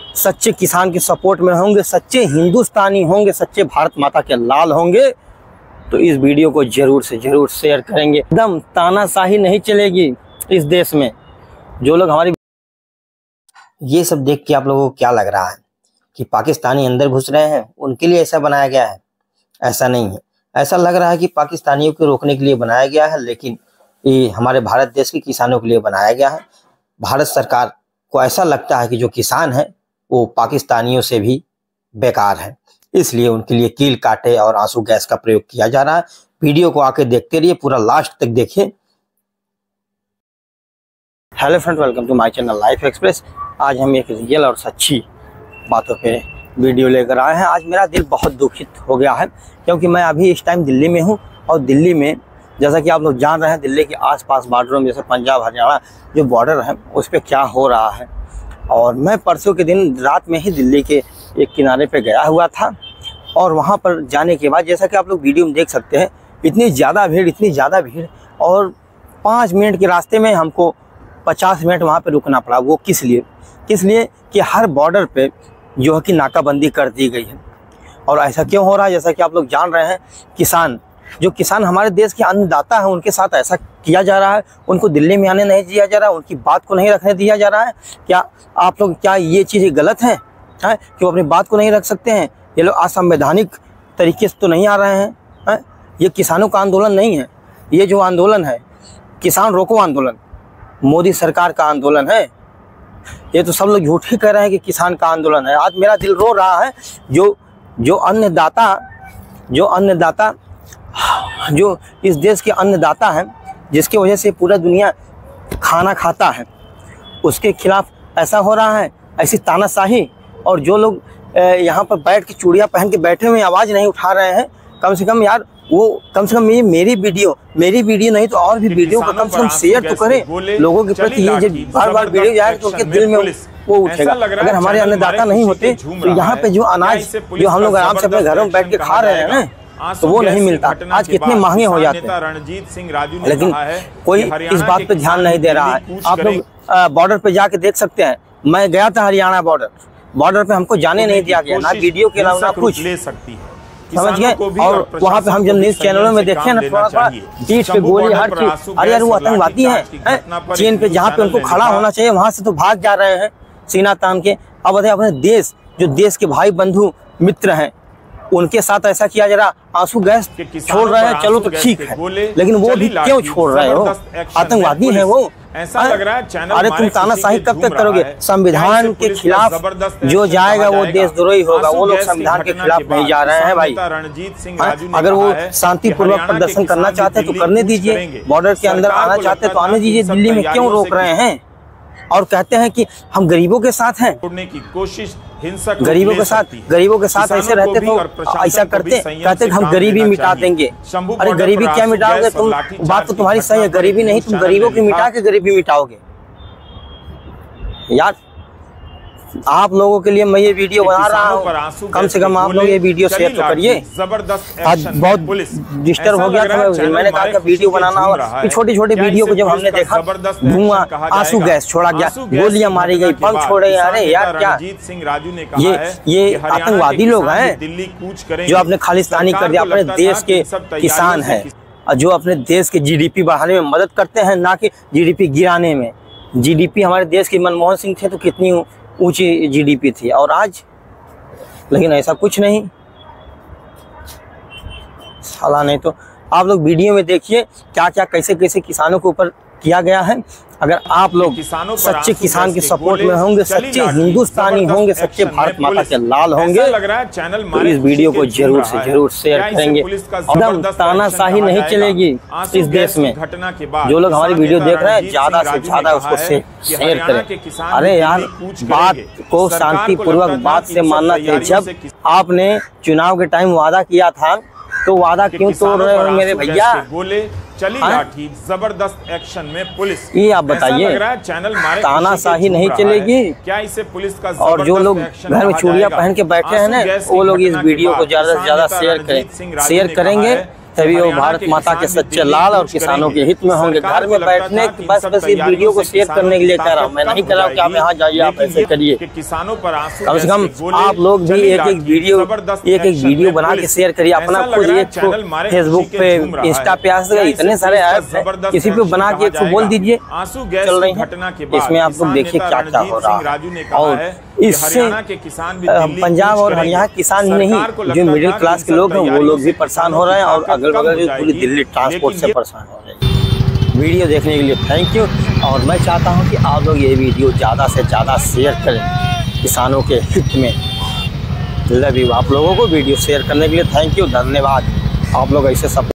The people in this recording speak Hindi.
सच्चे किसान के सपोर्ट में होंगे, सच्चे हिंदुस्तानी होंगे, सच्चे भारत माता के लाल होंगे तो इस वीडियो को जरूर से जरूर शेयर करेंगे। एकदम तानाशाही नहीं चलेगी इस देश में। जो लोग हमारी ये सब देख के आप लोगों को क्या लग रहा है कि पाकिस्तानी अंदर घुस रहे हैं, उनके लिए ऐसा बनाया गया है? ऐसा नहीं है। ऐसा लग रहा है कि पाकिस्तानियों को रोकने के लिए बनाया गया है, लेकिन ये हमारे भारत देश के किसानों के लिए बनाया गया है। भारत सरकार को ऐसा लगता है कि जो किसान है वो पाकिस्तानियों से भी बेकार है, इसलिए उनके लिए कील काटे और आंसू गैस का प्रयोग किया जा रहा है। वीडियो को आके देखते रहिए, पूरा लास्ट तक देखिए। Hello friend, welcome to my channel Life Express. आज हम एक रियल और सच्ची बातों पे वीडियो लेकर आए हैं। आज मेरा दिल बहुत दुखित हो गया है क्योंकि मैं अभी इस टाइम दिल्ली में हूं और दिल्ली में जैसा कि आप लोग जान रहे हैं, दिल्ली के आसपास बॉर्डरों में जैसे पंजाब हरियाणा जो बॉर्डर है उस पर क्या हो रहा है। और मैं परसों के दिन रात में ही दिल्ली के एक किनारे पे गया हुआ था और वहाँ पर जाने के बाद जैसा कि आप लोग वीडियो में देख सकते हैं, इतनी ज़्यादा भीड़ और 5 मिनट के रास्ते में हमको 50 मिनट वहाँ पे रुकना पड़ा। वो किस लिए कि हर बॉर्डर पे जो है कि नाकाबंदी कर दी गई है। और ऐसा क्यों हो रहा है? जैसा कि आप लोग जान रहे हैं, जो किसान हमारे देश के अन्नदाता हैं उनके साथ ऐसा किया जा रहा है। उनको दिल्ली में आने नहीं दिया जा रहा है, उनकी बात को नहीं रखने दिया जा रहा है। क्या आप लोग, क्या ये चीज़ें गलत हैं कि वो अपनी बात को नहीं रख सकते हैं? ये लोग असंवैधानिक तरीके से तो नहीं आ रहे हैं? ये किसानों का आंदोलन नहीं है। ये जो आंदोलन है, किसान रोको आंदोलन, मोदी सरकार का आंदोलन है। ये तो सब लोग झूठ ही कह रहे हैं कि किसान का आंदोलन है। आज मेरा दिल रो रहा है। जो अन्नदाता जो इस देश के अन्नदाता हैं, जिसकी वजह से पूरा दुनिया खाना खाता है, उसके खिलाफ ऐसा हो रहा है, ऐसी तानाशाही। और जो लोग यहाँ पर बैठ के चूड़ियाँ पहन के बैठे हुए आवाज़ नहीं उठा रहे हैं, कम से कम यार वो कम से कम ये मेरी वीडियो नहीं तो और भी वीडियो को कम से कम शेयर तो करें लोगों के प्रति। ये जब बार वीडियो जाएगा तो उनके दिल में वो उठेगा। अगर हमारे अन्नदाता नहीं होते तो यहाँ पे जो अनाज जो हम लोग आराम से अपने घरों में बैठ के खा रहे हैं ना, तो वो नहीं मिलता। आज कितने महंगे हो जाते हैं, लेकिन कोई इस बात पे ध्यान नहीं दे रहा है। आप लोग बॉर्डर पे जाके देख सकते हैं। मैं गया था हरियाणा बॉर्डर पे, हमको जाने नहीं दिया गया, ना वीडियो के अलावा ना कुछ, समझ गए। और वहाँ पे हम जब न्यूज चैनलों में देखे ना, थोड़ा पीठ पे गोली, हर चीज। अरे यार वो आतंकवादी है चीन पे, जहाँ पे उनको खड़ा होना चाहिए वहां से तो भाग जा रहे हैं सीना तान के। अब बताइए, अपने देश, जो देश के भाई बंधु मित्र हैं, उनके साथ ऐसा किया जा रहा। आंसू गैस छोड़ रहे हैं, चलो तो ठीक है, लेकिन वो भी क्यों छोड़ रहे हो? आतंकवादी है वो। ऐसा लग रहा है चैनल अरे तुम तानाशाही कब तक करोगे? संविधान के खिलाफ जो जाएगा वो देशद्रोही होगा। वो लोग संविधान के खिलाफ नहीं जा रहे हैं भाई। अगर वो शांतिपूर्वक प्रदर्शन करना चाहते हैं तो करने दीजिए, बॉर्डर के अंदर आना चाहते हैं तो आने दीजिए। दिल्ली में क्यों रोक रहे हैं? और कहते हैं कि हम गरीबों के साथ हैं। की कोशिश हिंसक गरीबों के साथ ऐसे रहते तो ऐसा कहते हम गरीबी मिटा देंगे। अरे गरीबी क्या मिटाओगे तुम? बात तो तुम्हारी सही है, गरीबी नहीं, तुम गरीबों की मिटा के गरीबी मिटाओगे यार। आप लोगों के लिए मैं ये वीडियो बना रहा हूँ, कम से कम आप लोग ये वीडियो शेयर तो करिए। आज बहुत डिस्टर्ब हो गया था, मैंने कहा कि वीडियो बनाना होगा। छोटी वीडियो को जब हमने देखा, धुआं, आंसू गैस छोड़ा गया, गोलियां मारी गई, बम छोड़े। अरे यार क्या ये आतंकवादी लोग हैं जो अपने खालिस्तानी कर दिया। अपने देश के किसान हैं जो अपने देश के GDP बढ़ाने में मदद करते हैं, ना कि GDP गिराने में। GDP हमारे देश के मनमोहन सिंह थे तो कितनी ऊंची GDP थी, और आज लेकिन ऐसा कुछ नहीं साला। नहीं तो आप लोग वीडियो में देखिए क्या कैसे किसानों के ऊपर किया गया है। अगर आप लोग सच्चे किसान के सपोर्ट में होंगे, सच्चे हिंदुस्तानी होंगे, सच्चे भारत माता के लाल होंगे तो इस वीडियो को जरूर से जरूर शेयर करेंगे। एकदम तानाशाही नहीं चलेगी इस देश में। जो लोग हमारी वीडियो देख रहे हैं, ज्यादा से ज्यादा उसको शेयर करें। अरे यार, बात को शांतिपूर्वक बात से मानना चाहिए। जब आपने चुनाव के टाइम वादा किया था तो वादा क्यों तोड़ रहे हो मेरे भैया? चली लाठी, जबरदस्त एक्शन में पुलिस। ये आप बताइए, तानाशाही नहीं चलेगी क्या? इसे पुलिस का और जो लोग घर में चूड़ियां पहन के बैठे हैं ना, वो लोग इस वीडियो को ज्यादा से ज्यादा शेयर करेंगे तभी वो भारत माता के सच्चे लाल और किसानों के हित में होंगे। घर में बैठने बस इस वीडियो को शेयर करने के लिए कह रहा हूँ, मैं नहीं कह रहा हूँ कि आप यहाँ जाइए, आप ऐसे करिए। किसानों पर कम से कम आप लोग भी एक एक वीडियो बना के शेयर करिए। अपना खुद एक फेसबुक पे, इंस्टा पे आ सके, इतने सारे ऐप है, किसी पे बना के एक बोल दीजिए चल रही है। इसमें आप लोग देखिए क्या क्या हो रहा है। और इससे पंजाब और हरियाणा किसान नहीं, जो मिडिल क्लास के लोग हैं वो लोग भी परेशान हो रहे हैं, और अगल बगल पूरी दिल्ली ट्रांसपोर्ट से परेशान हो रहे हैं। वीडियो देखने के लिए थैंक यू। और मैं चाहता हूं कि आप लोग ये वीडियो ज़्यादा से ज़्यादा शेयर करें किसानों के हित में। Love you. आप लोगों को वीडियो शेयर करने के लिए थैंक यू, धन्यवाद। आप लोग ऐसे सब